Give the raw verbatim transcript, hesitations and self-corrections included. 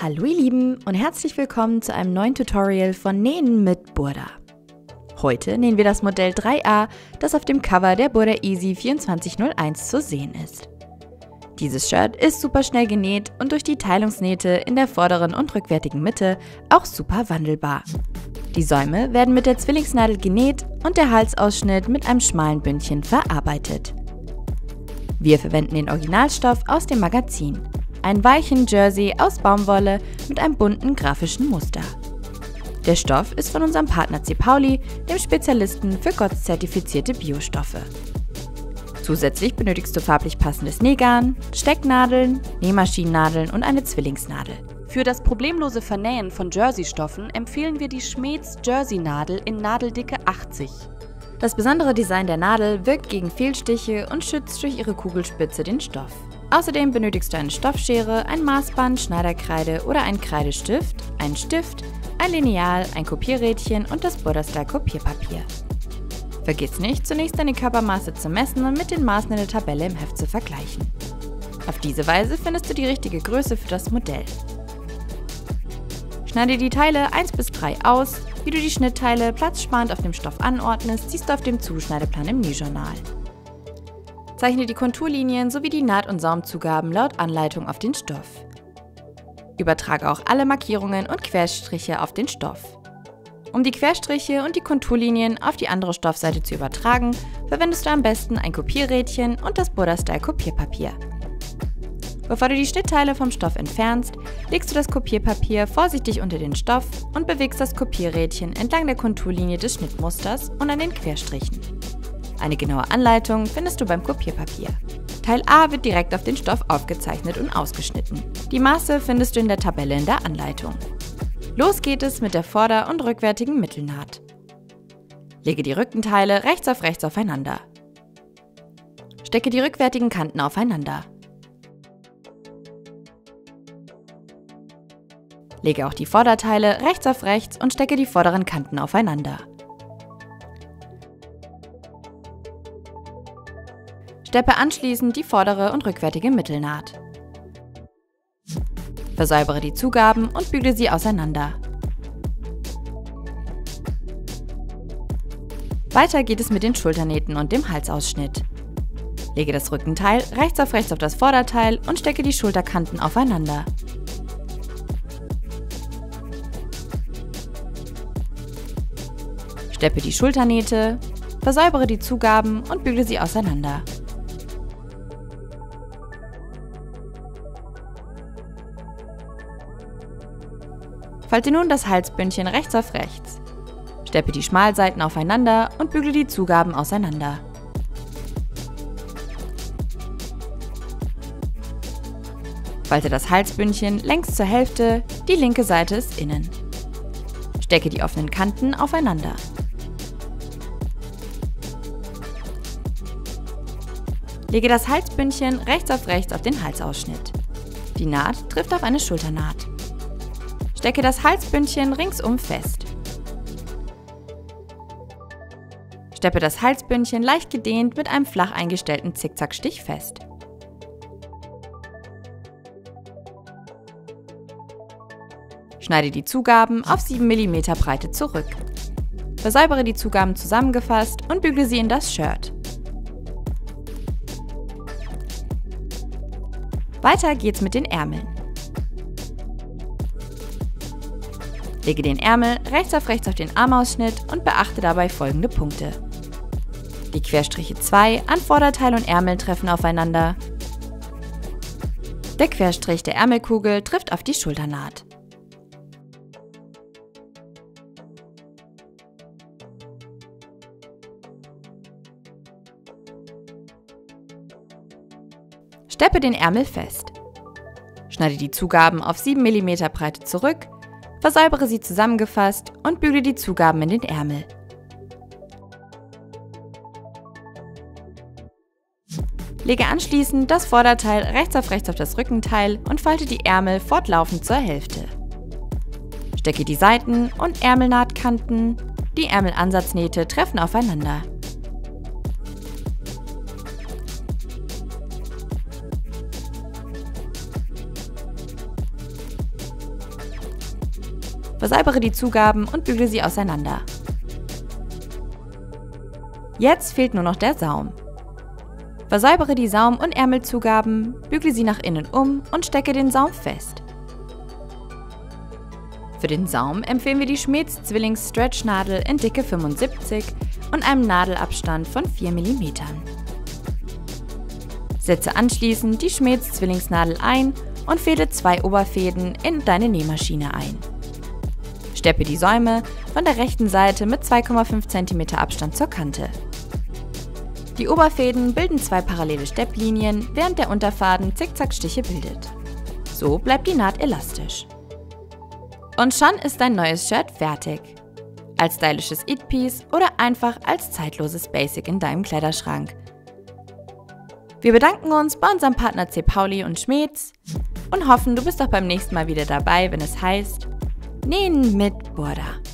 Hallo ihr Lieben und herzlich willkommen zu einem neuen Tutorial von Nähen mit Burda. Heute nähen wir das Modell drei a, das auf dem Cover der Burda Easy vierundzwanzig null eins zu sehen ist. Dieses Shirt ist super schnell genäht und durch die Teilungsnähte in der vorderen und rückwärtigen Mitte auch super wandelbar. Die Säume werden mit der Zwillingsnadel genäht und der Halsausschnitt mit einem schmalen Bündchen verarbeitet. Wir verwenden den Originalstoff aus dem Magazin. Einen weichen Jersey aus Baumwolle mit einem bunten grafischen Muster. Der Stoff ist von unserem Partner C. Pauli, dem Spezialisten für G O T S-zertifizierte Biostoffe. Zusätzlich benötigst du farblich passendes Nähgarn, Stecknadeln, Nähmaschinennadeln und eine Zwillingsnadel. Für das problemlose Vernähen von Jersey-Stoffen empfehlen wir die Schmeeds Jersey-Nadel in Nadeldicke achtzig. Das besondere Design der Nadel wirkt gegen Fehlstiche und schützt durch ihre Kugelspitze den Stoff. Außerdem benötigst du eine Stoffschere, ein Maßband, Schneiderkreide oder einen Kreidestift, einen Stift, ein Lineal, ein Kopierrädchen und das Burda-Style Kopierpapier. Vergiss nicht, zunächst deine Körpermaße zu messen und mit den Maßen in der Tabelle im Heft zu vergleichen. Auf diese Weise findest du die richtige Größe für das Modell. Schneide die Teile eins bis drei aus. Wie du die Schnittteile platzsparend auf dem Stoff anordnest, siehst du auf dem Zuschneideplan im Nähjournal. Zeichne die Konturlinien sowie die Naht- und Saumzugaben laut Anleitung auf den Stoff. Übertrage auch alle Markierungen und Querstriche auf den Stoff. Um die Querstriche und die Konturlinien auf die andere Stoffseite zu übertragen, verwendest du am besten ein Kopierrädchen und das Burda-Style Kopierpapier. Bevor du die Schnittteile vom Stoff entfernst, legst du das Kopierpapier vorsichtig unter den Stoff und bewegst das Kopierrädchen entlang der Konturlinie des Schnittmusters und an den Querstrichen. Eine genaue Anleitung findest du beim Kopierpapier. Teil A wird direkt auf den Stoff aufgezeichnet und ausgeschnitten. Die Maße findest du in der Tabelle in der Anleitung. Los geht es mit der vorder- und rückwärtigen Mittelnaht. Lege die Rückenteile rechts auf rechts aufeinander. Stecke die rückwärtigen Kanten aufeinander. Lege auch die Vorderteile rechts auf rechts und stecke die vorderen Kanten aufeinander. Steppe anschließend die vordere und rückwärtige Mittelnaht. Versäubere die Zugaben und bügle sie auseinander. Weiter geht es mit den Schulternähten und dem Halsausschnitt. Lege das Rückenteil rechts auf rechts auf das Vorderteil und stecke die Schulterkanten aufeinander. Steppe die Schulternähte, versäubere die Zugaben und bügle sie auseinander. Falte nun das Halsbündchen rechts auf rechts. Steppe die Schmalseiten aufeinander und bügle die Zugaben auseinander. Falte das Halsbündchen längs zur Hälfte, die linke Seite ist innen. Stecke die offenen Kanten aufeinander. Lege das Halsbündchen rechts auf rechts auf den Halsausschnitt. Die Naht trifft auf eine Schulternaht. Stecke das Halsbündchen ringsum fest. Steppe das Halsbündchen leicht gedehnt mit einem flach eingestellten Zickzackstich fest. Schneide die Zugaben auf sieben Millimeter Breite zurück. Versäubere die Zugaben zusammengefasst und bügle sie in das Shirt. Weiter geht's mit den Ärmeln. Lege den Ärmel rechts auf rechts auf den Armausschnitt und beachte dabei folgende Punkte. Die Querstriche zwei an Vorderteil und Ärmel treffen aufeinander. Der Querstrich der Ärmelkugel trifft auf die Schulternaht. Steppe den Ärmel fest. Schneide die Zugaben auf sieben Millimeter Breite zurück, versäubere sie zusammengefasst und bügle die Zugaben in den Ärmel. Lege anschließend das Vorderteil rechts auf rechts auf das Rückenteil und falte die Ärmel fortlaufend zur Hälfte. Stecke die Seiten- und Ärmelnahtkanten, die Ärmelansatznähte treffen aufeinander. Versäubere die Zugaben und bügele sie auseinander. Jetzt fehlt nur noch der Saum. Versäubere die Saum- und Ärmelzugaben, bügle sie nach innen um und stecke den Saum fest. Für den Saum empfehlen wir die Schmeeds Zwillings Stretch-Nadel in Dicke fünfundsiebzig und einem Nadelabstand von vier Millimeter. Setze anschließend die Schmeeds Zwillingsnadel ein und fäde zwei Oberfäden in deine Nähmaschine ein. Steppe die Säume von der rechten Seite mit zwei Komma fünf Zentimeter Abstand zur Kante. Die Oberfäden bilden zwei parallele Stepplinien, während der Unterfaden Zickzackstiche bildet. So bleibt die Naht elastisch. Und schon ist dein neues Shirt fertig. Als stylisches It-Piece oder einfach als zeitloses Basic in deinem Kleiderschrank. Wir bedanken uns bei unserem Partner C. Pauli und Schmeeds und hoffen, du bist auch beim nächsten Mal wieder dabei, wenn es heißt Nähen mit Burda.